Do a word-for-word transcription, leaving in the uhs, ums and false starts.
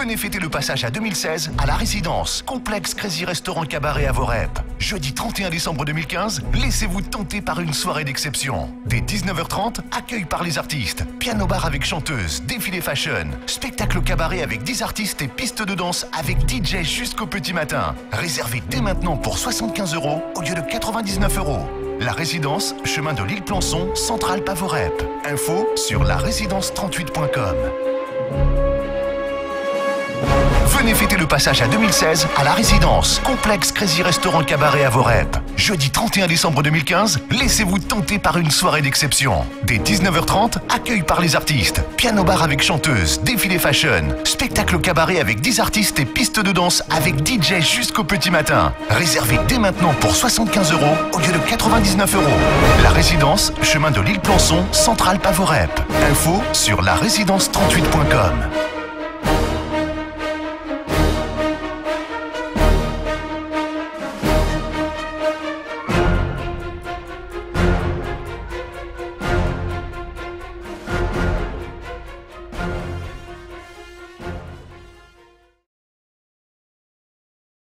Venez fêter le passage à deux mille seize à la résidence, complexe Crazy Restaurant Cabaret à Vorep. Jeudi trente et un décembre deux mille quinze, laissez-vous tenter par une soirée d'exception. Dès dix-neuf heures trente, accueil par les artistes, piano bar avec chanteuse, défilé fashion, spectacle cabaret avec dix artistes et piste de danse avec D J jusqu'au petit matin. Réservez dès maintenant pour soixante-quinze euros au lieu de quatre-vingt-dix-neuf euros. La résidence, chemin de l'île Plançon, Centrale Pavorep. Info sur la résidence trente-huit point com. Venez fêter le passage à deux mille seize à la résidence, complexe Crazy Restaurant Cabaret à Vorep. Jeudi trente et un décembre deux mille quinze, laissez-vous tenter par une soirée d'exception. Dès dix-neuf heures trente, accueil par les artistes, piano bar avec chanteuse, défilé fashion, spectacle cabaret avec dix artistes et piste de danse avec D J jusqu'au petit matin. Réservez dès maintenant pour soixante-quinze euros au lieu de quatre-vingt-dix-neuf euros. La résidence, chemin de l'île Plançon, Centrale Pavorep. Info sur la résidence trente-huit point com.